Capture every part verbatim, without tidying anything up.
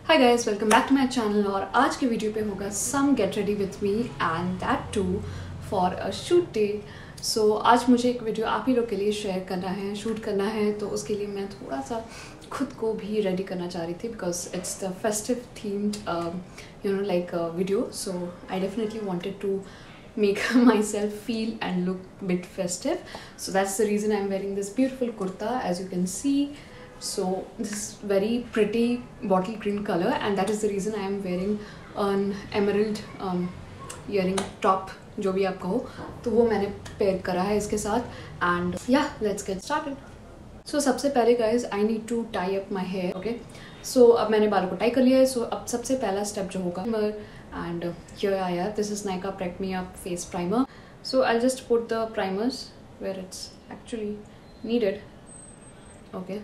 Hi guys, welcome back to my channel. और आज के वीडियो पे होगा some get ready with me and that too for a shoot day. So आज मुझे एक वीडियो आप ही लोग के लिए शेयर करना है, शूट करना है, तो उसके लिए मैं थोड़ा सा खुद को भी रेडी करना चाह रही थी because it's the festive themed you know like video. So I definitely wanted to make myself feel and look a bit festive, so that's the reason I'm wearing this beautiful kurta, as you can see. So this is very pretty bottle green color and that is the reason I am wearing an emerald um, earring top, जो भी आप कहो, तो वो मैंने pair करा है इसके साथ। and yeah, let's get started. so सबसे पहले guys I need to tie up my hair. okay, so अब मैंने बालों को टाई कर लिया है। so अब सबसे पहला स्टेप जो होगा, and uh, here I have, this is Nykaa Prep Me Up face primer. So I'll just put the primers where it's actually needed. okay,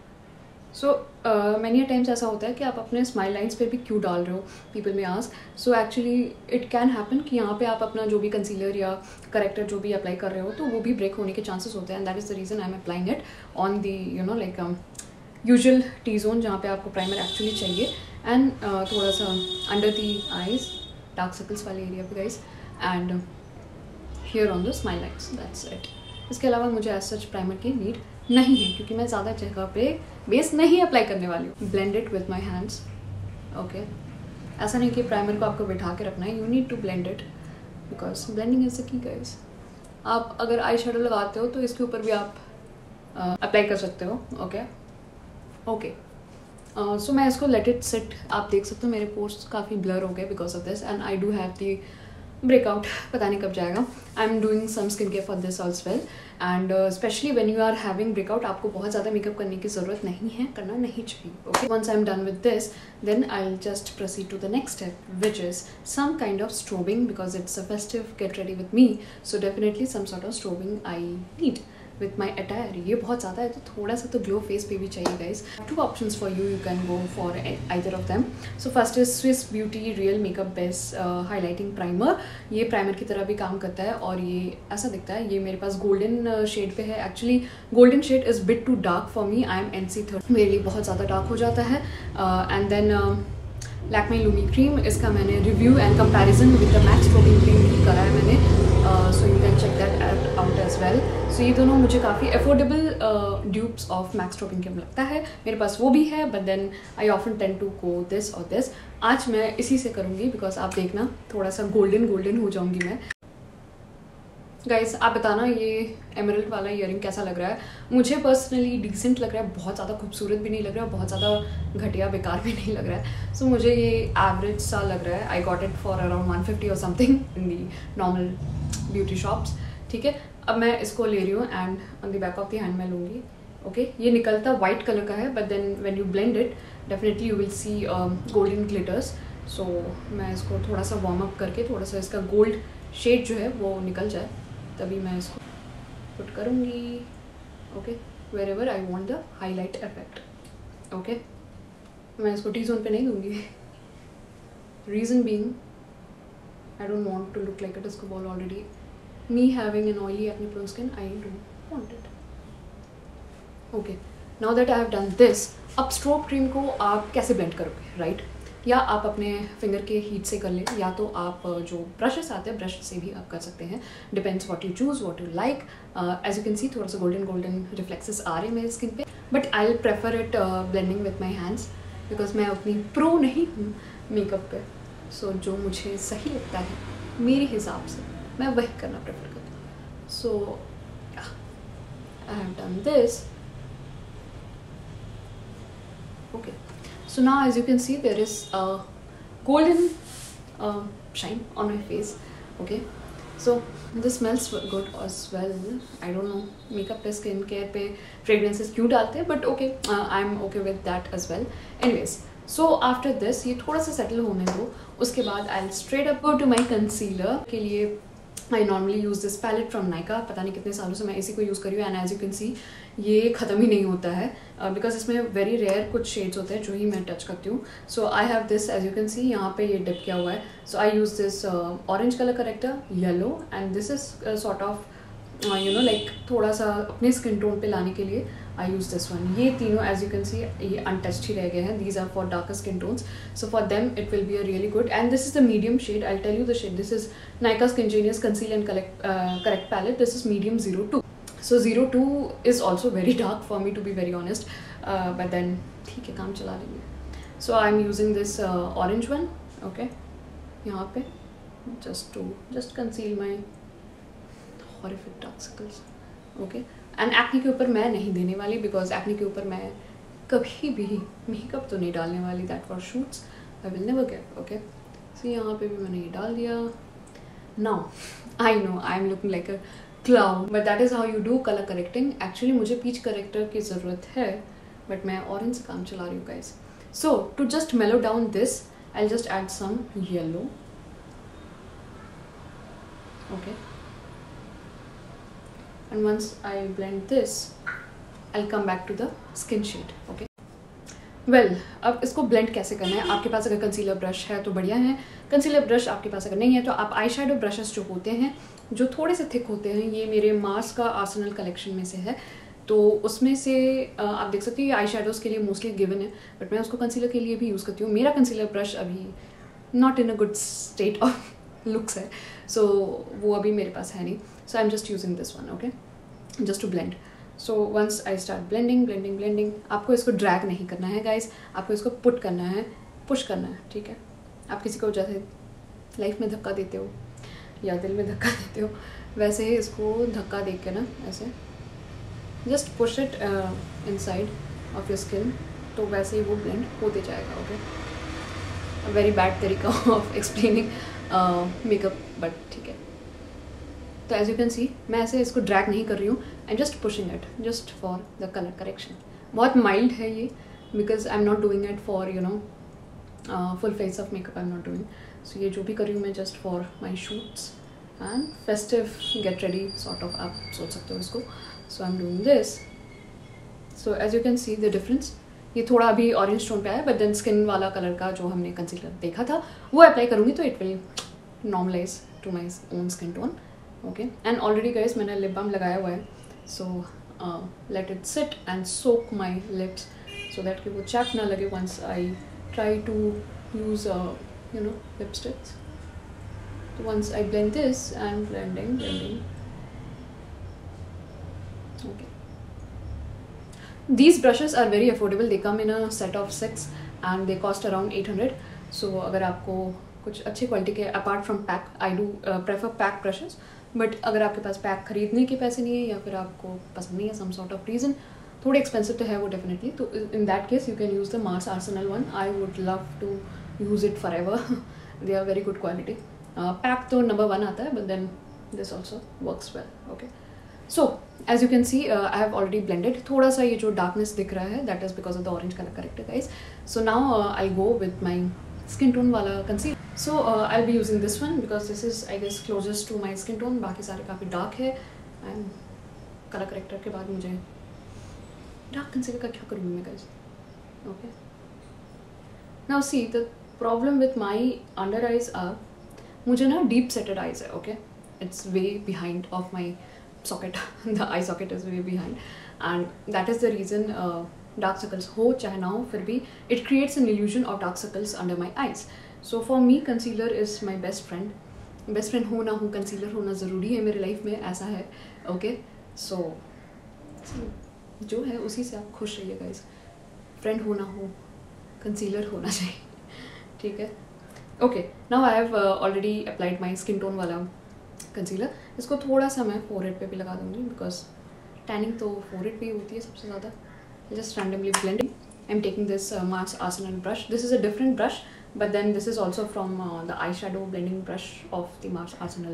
so uh, many a times ऐसा होता है कि आप अपने स्माइल लाइन्स पे भी क्यों डाल रहे हो, people may ask. so actually it can happen कि यहाँ पे आप अपना जो भी कंसीलर या करेक्टर जो भी अप्लाई कर रहे हो तो वो भी ब्रेक होने के चांसेस होते हैं, and that is the reason I'm applying it on the you know like um, usual T zone जहाँ पे आपको प्राइमर एक्चुअली चाहिए, एंड uh, थोड़ा सा under the eyes dark circles वाले एरिया पे guys, and here on the smile lines, that's it. इसके अलावा मुझे एज सच प्राइमर की नीड नहीं है क्योंकि मैं ज़्यादा जगह पे बेस नहीं अप्लाई करने वाली हूँ। Blend it with my hands. Okay, ऐसा नहीं कि प्राइमर को आपको बिठा के रखना है, you need to blend it because blending is the key guys. आप अगर आई शेडो लगाते हो तो इसके ऊपर भी आप अप्लाई uh, कर सकते हो। Okay okay? Okay okay. So uh, मैं इसको लेट इट सिट। आप देख सकते हो मेरे पोर्स काफ़ी ब्लर हो गए because of this, and I do have the breakout, पता नहीं कब जाएगा। I am doing some skin care for this also well, and especially when you are having breakout आपको बहुत ज़्यादा मेकअप करने की ज़रूरत नहीं है, करना नहीं चाहिए। Okay, once I am done with this then I will just proceed to the next step which is some kind of strobing because it's a festive get ready with me, so definitely some sort of strobing I need with my attire. ये बहुत ज़्यादा है तो थोड़ा सा तो glow face पे भी चाहिए guys. Two options for you, you can go for either of them. So first is Swiss Beauty Real Makeup Base uh, Highlighting Primer. ये प्राइमर की तरह भी काम करता है और ये ऐसा दिखता है। ये मेरे पास गोल्डन शेड पे है। Actually golden shade is bit too dark for me, I am N C third, मेरे लिए बहुत ज़्यादा डार्क हो जाता है। And then Lakme Lumi cream, इसका मैंने review and comparison with the MAC strobing cream भी करा है मैंने, so you can check that out as well. सो ये दोनों मुझे काफ़ी affordable dupes of MAC strobing cream लगता है, मेरे पास वो भी है, but then I often tend to go this और दिस। आज मैं इसी से करूँगी बिकॉज आप देखना थोड़ा सा गोल्डन गोल्डन हो जाऊँगी मैं। गाइस आप बताना ये एमरल्ड वाला ईयरिंग कैसा लग रहा है। मुझे पर्सनली डिसेंट लग रहा है, बहुत ज़्यादा खूबसूरत भी नहीं लग रहा है, बहुत ज़्यादा घटिया बेकार भी नहीं लग रहा है। सो so, मुझे ये एवरेज सा लग रहा है। I got it for around one fifty और something in the normal beauty shops. ठीक है, अब मैं इसको ले रही हूँ and on the back of the hand मैं लूँगी। ओके, ये निकलता वाइट कलर का है but then when you blend it definitely you will see golden glitters. So मैं इसको थोड़ा सा वार्म अप करके थोड़ा सा इसका गोल्ड शेड जो है वो निकल जाए तभी मैं इसको पुट करूँगी। Okay, wherever I want the highlight effect. Okay, मैं इसको टी जोन पे नहीं दूँगी, reason being I don't want to look like a disco ball already. Me having an oily acne prone skin, I don't want it. Okay, now that I have done this, अब strobe cream को आप कैसे blend करोगे, right right? या आप अपने finger के heat से कर लें, या तो आप जो ब्रशेस आते हैं ब्रश से भी आप कर सकते हैं, depends what you choose what you like. As you can see थोड़ा सा गोल्डन गोल्डन रिफ्लेक्सेस आ रहे हैं मेरे स्किन पे, but I will prefer it blending with my hands because मैं उतनी प्रो नहीं हूँ मेकअप पे। सो so, जो मुझे सही लगता है मेरे हिसाब से मैं वही करना प्रेफर करती हूँ। So I have done this. Okay, so now as you can see there is a golden uh, shine on my face. Okay, so this smells good as well. I don't know makeup पे skin care पे fragrances क्यों डालते हैं, but okay, uh, I'm okay with that as well. Anyways, so after this ये थोड़ा सा settle होने दो, उसके बाद I'll straight up go to my concealer के लिए। I normally use this palette from Nykaa, पता नहीं कितने सालों से मैं इसी को यूज़ करी हूँ, and as you can see ये ख़त्म ही नहीं होता है बिकॉज uh, इसमें वेरी रेयर कुछ शेड्स होते हैं जो ही मैं टच करती हूँ। So I have this, as you can see यहाँ पे ये डिप किया हुआ है। So I use this orange colour corrector yellow, and this is sort of you know like थोड़ा सा अपने स्किन टोन पे लाने के लिए आई यूज़ दिस वन. ये तीनों एज यू कैन सी ये अनटच्ड ही रह गए हैं. These are for darker skin tones, so for them it will be a really good. And this is the medium shade. I tell you the shade. This is Nykaa skin genius conceal and correct correct palette. This is medium zero two. So zero two is also very dark for me to be very honest, but then ठीक है, काम चला लेंगे. So I am using this orange one. Okay, यहाँ पे just to just conceal my horrific dark circles. okay, and acne के ऊपर मैं नहीं देने वाली because acne के ऊपर मैं कभी भी मेकअप तो नहीं डालने वाली. that for shoots I will never get. okay, so यहाँ पे भी मैंने ये डाल दिया. now I know I am looking like a clown, but that is how you do color correcting. actually मुझे peach corrector की ज़रूरत है, but मैं orange से काम चला रही हूँ guys. so to just mellow down this I'll just add some yellow. okay, and once I blend this I'll come back to the skin shade. okay, well अब इसको blend कैसे करना है. आपके पास अगर कंसीलर ब्रश है तो बढ़िया है. कंसीलर ब्रश आपके पास अगर नहीं है तो आप आई शेडो ब्रशेस जो होते हैं जो थोड़े से थिक होते हैं, ये मेरे मार्स का आर्सेनल कलेक्शन में से है, तो उसमें से आप देख सकते हो ये आई शेडोज़ के लिए मोस्टली गिवन है, बट मैं उसको कंसीलर के लिए भी यूज़ करती हूँ. मेरा कंसीलर ब्रश अभी not in a good state of looks है, सो so, वो अभी मेरे पास है नहीं. So I am just using this one. Okay, just to blend. So once I start blending blending blending, आपको इसको ड्रैग नहीं करना है गाइज, आपको इसको पुट करना है, पुश करना है. ठीक है, आप किसी को जैसे लाइफ में धक्का देते हो या दिल में धक्का देते हो, वैसे ही इसको धक्का दे के ना ऐसे just push it inside of your skin, तो वैसे ही वो ब्लेंड होते जाएगा. ओके, वेरी बैड तरीका ऑफ एक्सप्लेनिंग मेकअप, बट ठीक है. तो एज यू कैन सी मैं ऐसे इसको ड्रैग नहीं कर रही हूँ. I am just pushing it just for the colour correction. बहुत माइल्ड है ये, because I am not doing it for you know full face of makeup. I am not doing. So ये जो भी कर रही हूँ मैं just for my shoots and festive get ready sort of, आप सोच सकते हो इसको. So I am doing this. So as you can see the difference. ये थोड़ा अभी ऑरेंज टोन पे आया, बट देन स्किन वाला कलर का जो हमने कंसीलर देखा था वो अप्लाई करूँगी तो it will normalize to my own skin tone. Okay, and already guys मैंने लिप बाम लगाया हुआ है, so let it sit and soak my lips so that कि वो चैप ना लगे once I try to use you know lipsticks. Once I blend this and blending blending. Okay, these brushes are very affordable. they come in a set of six and they cost around eight hundred. so अगर आपको कुछ अच्छे quality के apart from PAC, I do prefer PAC brushes, but अगर आपके पास pack खरीदने के पैसे नहीं है या फिर आपको पसंद नहीं है सम सॉर्ट ऑफ रीज़न, थोड़े एक्सपेंसिव तो है वो डेफिनेटली, तो in that case you can use the Mars Arsenal one. I would love to use it forever they. Are very वेरी गुड क्वालिटी. पैक तो नंबर वन आता है, but then this also works well. Okay, so as you can see I have already blended. थोड़ा सा ये जो darkness दिख रहा है that is because of the orange colour corrector guys. So now I go with my skin tone वाला concealer. So I will be using this one because this is I guess closest to my skin tone. बाकी सारे काफ़ी dark है and colour corrector के बाद मुझे dark concealer का क्या करूँगी मैं guys. Okay, now see the problem with my under eyes are, मुझे ना डीप सेटेड आइज है. Okay, it's way behind of my socket. the eye socket is way behind and that is the reason uh, dark circles ho chahe na ho fir bhi it creates an illusion of dark circles under my eyes. so for me concealer is my best friend. best friend ho na ho concealer hona zaruri hai मेरे life में, ऐसा है. okay, so जो है उसी से आप खुश रहिए guys. friend हो ना हो concealer होना चाहिए. ठीक है. okay, now I have uh, already applied my skin tone वाला कंसीलर. इसको थोड़ा सा मैं फोरहेड पे भी लगा दूँगी बिकॉज टैनिंग तो फोरहेड पे ही होती है सबसे ज़्यादा. Just randomly blending. I am taking this Mars Arsenal brush. This is a different brush, but then this is also from the eye shadow blending brush of the Mars Arsenal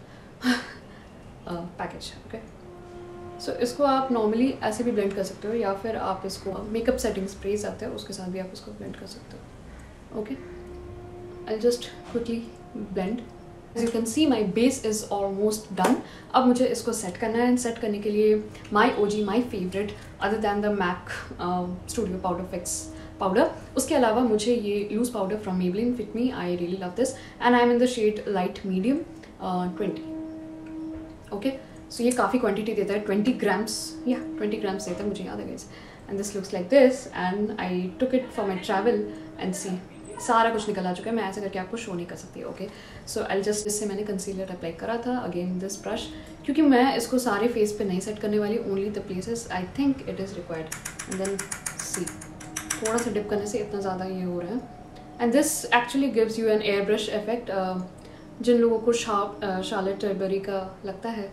package. Okay, so इसको आप normally ऐसे भी blend कर सकते हो या फिर आप इसको मेकअप सेटिंग स्प्रेज आते हैं उसके साथ भी आप इसको ब्लेंड कर सकते हो. Okay, I just quickly blend. As you can see my base is almost done. अब मुझे इसको सेट करना है. एंड सेट करने के लिए my O G, my favorite other than the MAC uh, Studio Powder Fix powder, उसके अलावा मुझे ये loose powder from Maybelline Fit Me. I really love this and I am in the shade light medium uh, twenty. Okay, सो ये काफ़ी quantity देता है, twenty grams या twenty grams देता है, मुझे याद है guys. And this looks like this and I took it for my travel and see सारा कुछ निकल आ चुका है. मैं ऐसे करके आपको शो नहीं कर सकती. ओके, सो आई जस्ट, इससे मैंने कंसीलर अप्लाई करा था. अगेन दिस ब्रश, क्योंकि मैं इसको सारे फेस पे नहीं सेट करने वाली, only the places I think it is required. And then see थोड़ा सा डिप करने से इतना ज़्यादा ये हो रहा है. And this actually gives you an airbrush effect. जिन लोगों को शार्प शार्लेट टिलबरी का लगता है,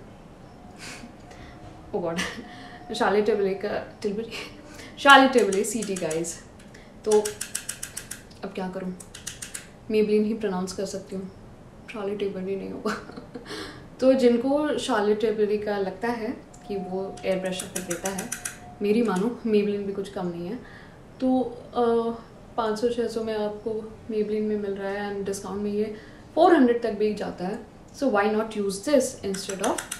ओ गॉड, शार्लेट टिलबरी का Tilbury Charlotte Tilbury C T guys, तो अब क्या करूँ, मेबलिन ही प्रोनाउंस कर सकती हूँ, शार्लेट टिलबरी नहीं होगा. तो जिनको शार्लेट टिलबरी का लगता है कि वो एयर ब्रश इफेक्ट देता है, मेरी मानो मेबलिन भी कुछ कम नहीं है. तो पाँच सौ छः सौ में आपको मेबलिन में मिल रहा है एंड डिस्काउंट में ये फोर हंड्रेड तक भी जाता है. So why not use this instead of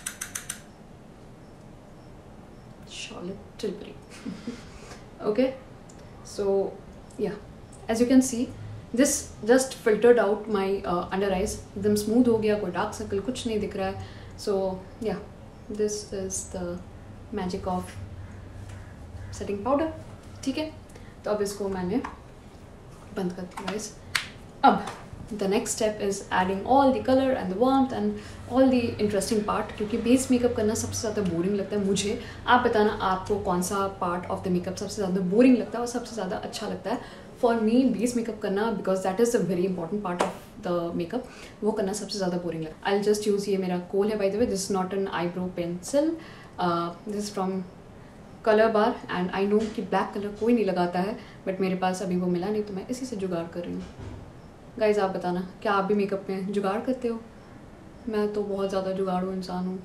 Charlotte Tilbury. Okay, so yeah as you can see this just filtered out my under eyes. एकदम स्मूथ हो गया, कोई डार्क सर्कल कुछ नहीं दिख रहा है. So yeah this is the magic of setting powder. ठीक है, तो अब इसको मैंने बंद कर दिया गाइस. अब the next step is adding all the colour and the warmth and all the interesting part, क्योंकि बेस मेकअप करना सबसे ज़्यादा बोरिंग लगता है मुझे. आप बताना आपको कौन सा पार्ट ऑफ द मेकअप सबसे ज़्यादा बोरिंग लगता है और सबसे ज़्यादा अच्छा लगता है. फॉर मी बेस मेकअप करना, because that is a very important part of the makeup, वो करना सबसे ज़्यादा बोरिंग लगता है. आई जस्ट यूज़, ये मेरा कोल है by the way, this is not an eyebrow pencil, this is from Colorbar. And I know कि ब्लैक कलर कोई नहीं लगाता है, बट मेरे पास अभी वो मिला नहीं, तो मैं इसी से जुगाड़ कर रही हूँ. गाइज आप बताना, क्या आप भी मेकअप में जुगाड़ करते हो? मैं तो बहुत ज़्यादा जुगाड़ू इंसान हूँ,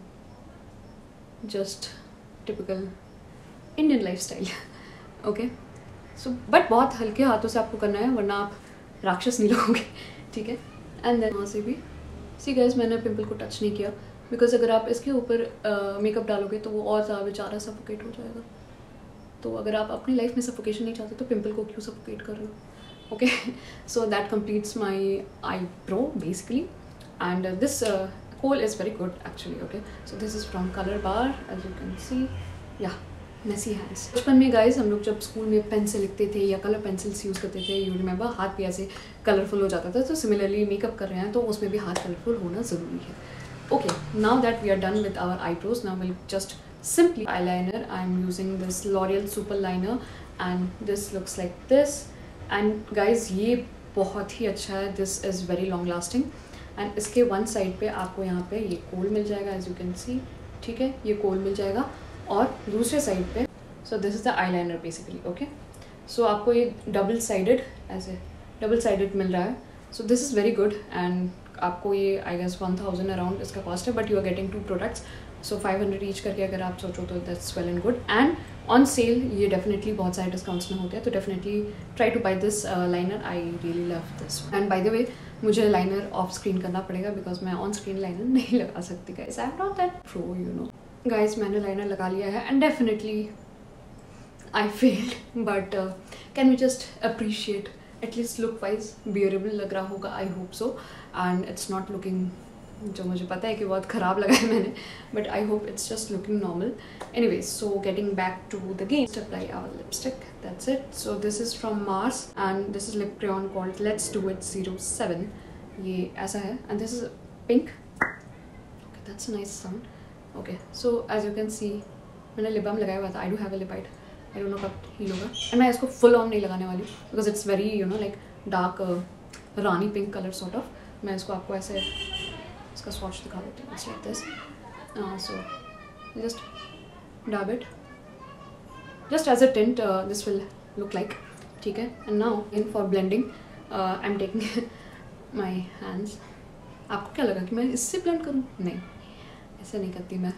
just typical Indian lifestyle. Okay, so but बहुत हल्के हाथों से आपको करना है, वरना आप राक्षस नहीं लगोगे. ठीक है, एंड देन वहाँ से भी सी गाइज मैंने पिंपल को टच नहीं किया, बिकॉज अगर आप इसके ऊपर मेकअप uh, डालोगे तो वो और ज़्यादा बेचारा सफोकेट हो जाएगा. तो अगर आप अपनी लाइफ में सफोकेशन नहीं चाहते तो पिंपल को क्यों सफोकेट कर रहे हो? Okay, so that completes my eyebrow basically, and uh, this uh, kohl is very good actually. Okay, so this is from Color Bar, as you can see. Yeah, messy hands. बचपन में guys हम लोग जब school में pen से लिखते थे या कलर पेंसिल्स यूज़ करते थे, यू रिमेंबर, हाथ भी ऐसे कलरफुल हो जाता था. तो सिमिलरली मेकअप कर रहे हैं तो उसमें भी हाथ कलरफुल होना ज़रूरी है. Okay, now that we are done with our eyebrows, now we'll just simply eyeliner. I'm using this L'Oreal Super Liner and this looks like this. And guys, ये बहुत ही अच्छा है, this is very long lasting. And इसके one side पे आपको यहाँ पे ये कोल मिल जाएगा, as you can see. ठीक है, ये कोल मिल जाएगा. और दूसरे साइड पे, so this is the eyeliner basically. Okay, so आपको ये double sided ऐसे double sided मिल रहा है. So this is very good and आपको ये I guess one thousand around इसका कॉस्ट है, but you are getting two products, so five hundred each करके अगर आप सोचो तो that's well and good. And on sale ये डेफिनेटली बहुत सारे डिस्काउंट्स में होते हैं, तो definitely try to buy this liner. I really love this. And by the way मुझे लाइनर ऑफ स्क्रीन करना पड़ेगा, बिकॉज मैं ऑन स्क्रीन लाइनर नहीं लगा सकती guys. I am not that pro, you know. Guys मैंने लाइनर लगा लिया है and definitely I failed, but can we just appreciate, at least look wise bearable लग रहा होगा, I hope so. And it's not looking, जो मुझे पता है कि बहुत ख़राब लगा है मैंने, but I hope it's just looking normal. Anyways, so getting back to the game, apply our lipstick, that's it. So this is from Mars and this is lip crayon called let's do it zero seven. ये ऐसा है and this is pink. Okay, that's a nice sound. Okay, so as you can see मैंने lip balm लगाया हुआ था. I do have a lip bite, I don't know कब heal होगा. And मैं इसको फुल ऑन नहीं लगाने वाली, because it's very you know like dark rani pink colour sort of. मैं इसको आपको ऐसे इसका स्वॉच दिखा देती हूँ, it's like this. So just dab it just as a tint, this will look like. ठीक है, and now in for blending I am taking my hands. आपको क्या लगा कि मैं इससे ब्लेंड करूँ? नहीं, ऐसे नहीं करती मैं.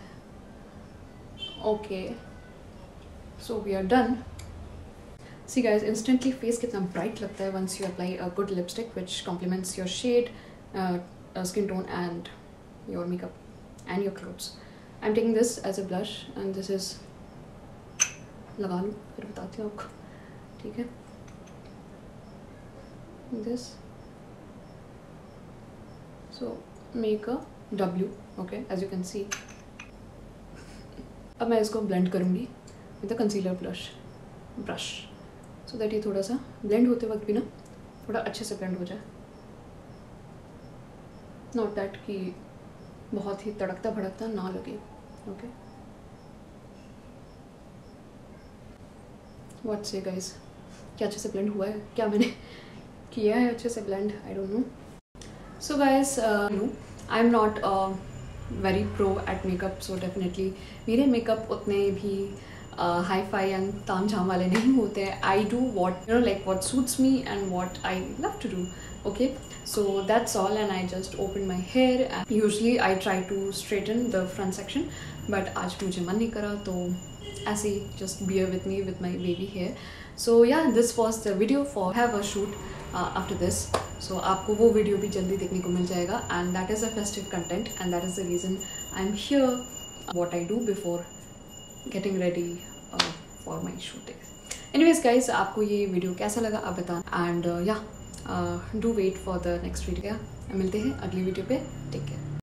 Okay, so we are done. See guys, instantly face कितना bright लगता है once you apply a good lipstick which complements your shade, uh, uh, skin tone and your makeup and your clothes. I'm taking this as a blush and this is, लगा लूँ फिर बताती हूँ आपको. ठीक है, this, so make a W. Okay, as you can see अब मैं इसको ब्लेंड करूँगी with the concealer brush brush so that ये थोड़ा सा ब्लेंड होते वक्त भी ना थोड़ा अच्छे से ब्लेंड हो जाए, नॉट दैट कि बहुत ही तड़कता भड़कता ना लगे। ओके, व्हाट से गाइस, क्या अच्छे से ब्लेंड हुआ है? क्या मैंने किया है अच्छे से blend? I don't know. So guys, no I am not very pro at makeup, so definitely मेरे मेकअप उतने भी हाई फाई एंड ताम झाम वाले नहीं होते हैं। I do what you know like what suits me and what I love to do. Okay, so that's all, and I just opened my hair and usually I try to straighten the front section, but आज मुझे मन नहीं करा तो ऐसे ही just bear with me with my baby hair. So yeah, this was the video for have a shoot uh, after this. So आपको वो video भी जल्दी देखने को मिल जाएगा, and that is a festive content and that is the reason I'm here, what I do before getting ready uh, for my shooting. Anyways guys, आपको ये video कैसा लगा आप बताना, and uh, yeah, Uh, do wait for the next video. मिलते हैं अगली video पे। Take care.